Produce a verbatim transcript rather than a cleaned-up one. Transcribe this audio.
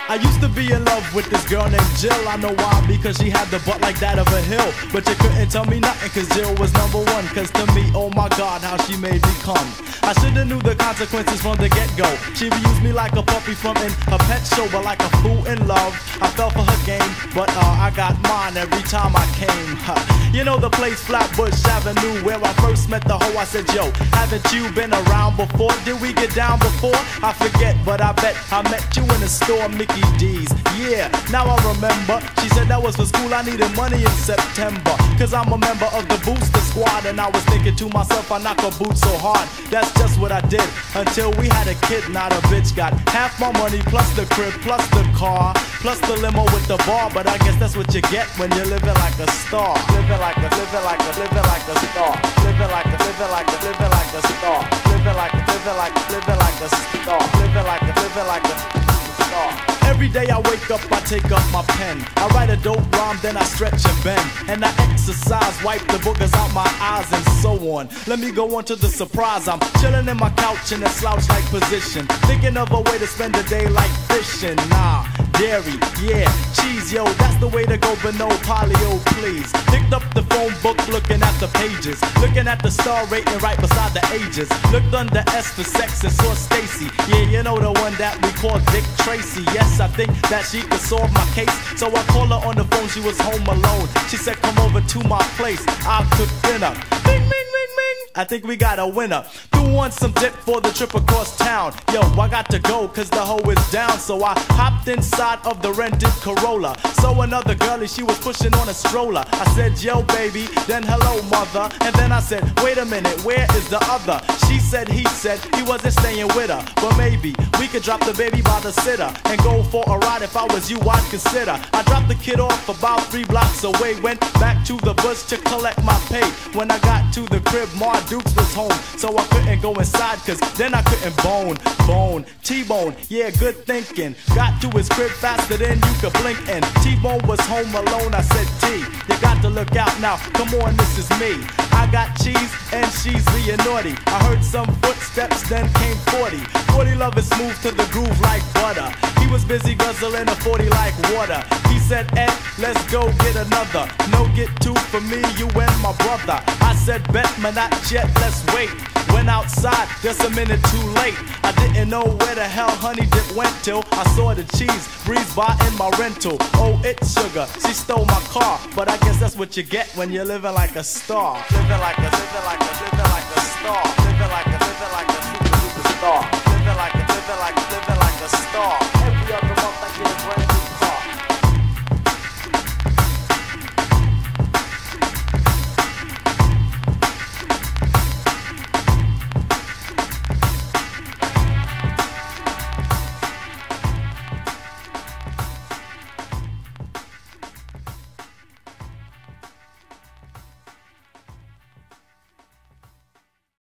I used to be in love with this girl named Jill. I know why, because she had the butt like that of a hill. But you couldn't tell me nothing, cause Jill was number one. Cause to me, oh my God, how she made me come. I shoulda knew the consequences from the get-go. She used me like a puppy from in her pet show, but like a fool in love, I fell for her game. But uh, I got mine every time I came. Huh. You know the place Flatbush Avenue where I first met the hoe. I said, yo, haven't you been around before? Did we get down before? I forget, but I bet I met you in the store, Mickey D's. Yeah, now I remember. She said that was for school, I needed money in September. Cause I'm a member of the Booster Squad. And I was thinking to myself, I knock her boots so hard. That's just what I did, until we had a kid. Now the bitch got half my money, plus the crib, plus the car, plus the limo with the bar. But I guess that's what you get when you're living like a star. Living like a, living like a, living like a star. Living like a, living like a, living like a star. Living like a, living like a, living like a star. Living like a, living like a star. Every day I wake up, I take up my pen. I write a dope rhyme, then I stretch and bend. And I exercise, wipe the boogers out my eyes and so on. Let me go on to the surprise. I'm chilling in my couch in a slouch-like position, thinking of a way to spend a day like fishing. Nah, dairy, yeah, cheese, yo, that's the way to go, but no polio, please. Picked up the phone book, looking at the pages, looking at the star rating right beside the ages. Looked under S for sex and saw Stacy. Yeah, you know the one that we call Dick Tracy. Yes, I think that she could solve my case. So I called her on the phone, she was home alone. She said, come over to my place, I'll cook dinner. Bing, bing, bing, bing. I think we got a winner. Threw on some dip for the trip across town. Yo, I got to go cause the hoe is down. So I hopped inside of the rented Corolla. So another girlie, she was pushing on a stroller. I said, yo baby, then hello mother. And then I said, wait a minute, where is the other? She said, he said, he wasn't staying with her. But maybe we could drop the baby by the sitter and go for a ride. If I was you, I'd consider. I dropped the kid off about three blocks away, went back to the bush to collect my pay. When I got to the crib, Ma Dukes was home, so I couldn't go inside, cause then I couldn't bone, bone, T-bone, yeah, good thinking. Got to his crib faster than you could blink, and T-bone was home alone. I said, T, you got to look out now, come on, this is me. I got cheese and she's being naughty. I heard some footsteps, then came forty. forty lovers smooth to the groove like butter. He was busy guzzling a forty like water. He said, Ed, let's go get another. No, get two for me, you and my brother. I said, bet, man, not yet, let's wait. Went outside, just a minute too late. I didn't know where the hell Honey Dip went till I saw the cheese breeze by in my rental. Oh, it's Sugar, she stole my car. But I guess that's what you get when you're living like a star. Living like a, living like a, living like a star. Living like